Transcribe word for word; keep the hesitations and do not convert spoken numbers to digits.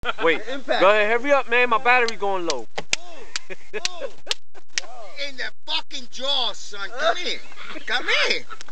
Wait, go ahead, hurry up, man. My battery going low. Ooh, ooh. In the fucking jaw, son. Come here. Come here.